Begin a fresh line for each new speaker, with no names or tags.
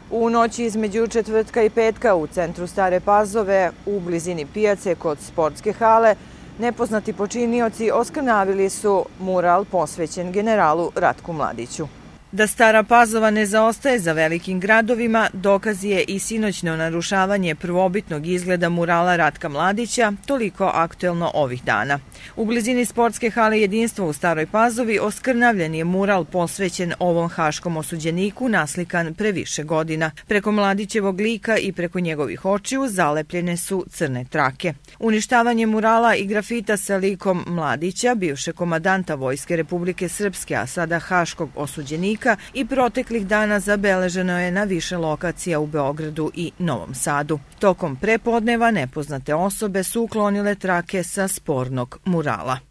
U noći između četvrtka i petka u centru Stare Pazove, u blizini pijace kod sportske hale, nepoznati počinioci oskrnavili su mural posvećen generalu Ratku Mladiću. Da Stara Pazova ne zaostaje za velikim gradovima, dokaz je i sinoćno narušavanje prvobitnog izgleda murala Ratka Mladića, toliko aktuelno ovih dana. U blizini sportske hale Jedinstvo u Staroj Pazovi oskrnavljen je mural posvećen ovom haškom osuđeniku naslikan pre više godina. Preko Mladićevog lika i preko njegovih očiju zalepljene su crne trake. Uništavanje murala i grafita sa likom Mladića, bivšeg komadanta Vojske Republike Srpske, a sada haškog osuđenika, i proteklih dana zabeleženo je na više lokacija u Beogradu i Novom Sadu. Tokom prepodneva nepoznate osobe su uklonile trake sa spornog murala.